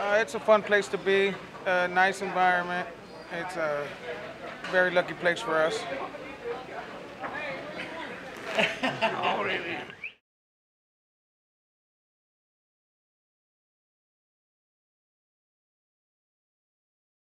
It's a fun place to be, a nice environment. It's a very lucky place for us.